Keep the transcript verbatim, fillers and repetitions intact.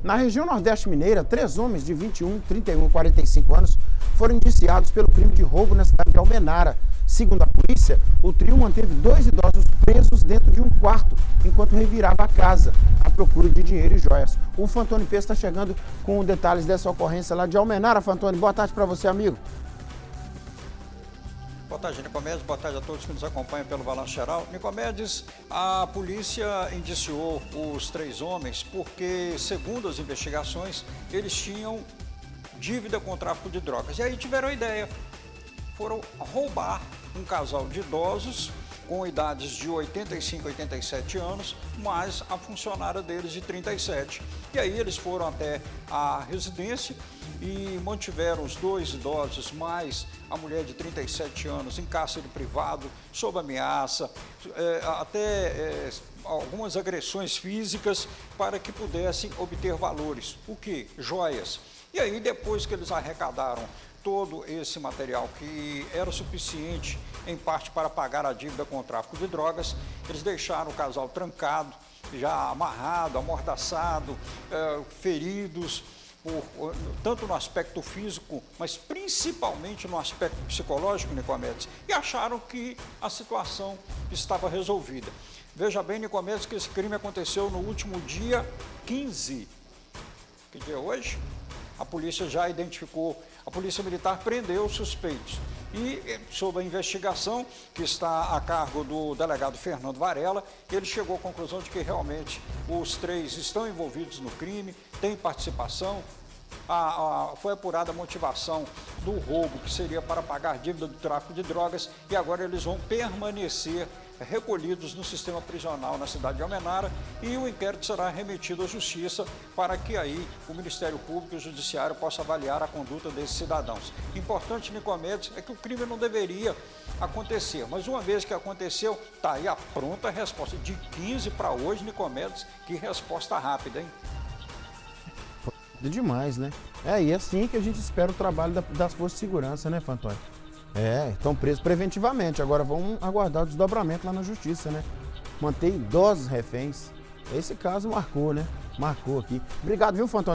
Na região Nordeste Mineira, três homens de vinte e um, trinta e um e quarenta e cinco anos foram indiciados pelo crime de roubo na cidade de Almenara. Segundo a polícia, o trio manteve dois idosos presos dentro de um quarto enquanto revirava a casa à procura de dinheiro e joias. O Fantoni P está chegando com detalhes dessa ocorrência lá de Almenara. Fantoni, boa tarde para você, amigo. Boa tarde, Nicomedes. Boa tarde a todos que nos acompanham pelo Balanço Geral. Nicomedes, a polícia indiciou os três homens porque, segundo as investigações, eles tinham dívida com o tráfico de drogas. E aí tiveram a ideia, foram roubar um casal de idosos com idades de oitenta e cinco, oitenta e sete anos, mais a funcionária deles de trinta e sete. E aí eles foram até a residência e mantiveram os dois idosos mais a mulher de trinta e sete anos em cárcere privado, sob ameaça, é, até é, algumas agressões físicas para que pudessem obter valores. O que? Joias. E aí, depois que eles arrecadaram todo esse material que era suficiente, em parte, para pagar a dívida com o tráfico de drogas, eles deixaram o casal trancado, já amarrado, amordaçado, é, feridos, por, tanto no aspecto físico, mas principalmente no aspecto psicológico, Nicomedes, e acharam que a situação estava resolvida. Veja bem, Nicomedes, que esse crime aconteceu no último dia quinze. Que dia é hoje? A polícia já identificou, a polícia militar prendeu os suspeitos. E, sob a investigação, que está a cargo do delegado Fernando Varela, ele chegou à conclusão de que realmente os três estão envolvidos no crime, têm participação. A, a, foi apurada a motivação do roubo, que seria para pagar dívida do tráfico de drogas, e agora eles vão permanecer recolhidos no sistema prisional na cidade de Almenara, e o inquérito será remetido à Justiça para que aí o Ministério Público e o Judiciário possam avaliar a conduta desses cidadãos. Importante, Nicomedes, é que o crime não deveria acontecer, mas uma vez que aconteceu, está aí a pronta resposta. De quinze para hoje, Nicomedes, que resposta rápida, hein? Demais, né? É, e é assim que a gente espera o trabalho da, das forças de segurança, né, Fantoni? É, estão presos preventivamente, agora vamos aguardar o desdobramento lá na justiça, né? Manter idosos reféns. Esse caso marcou, né? Marcou aqui. Obrigado, viu, Fantoni?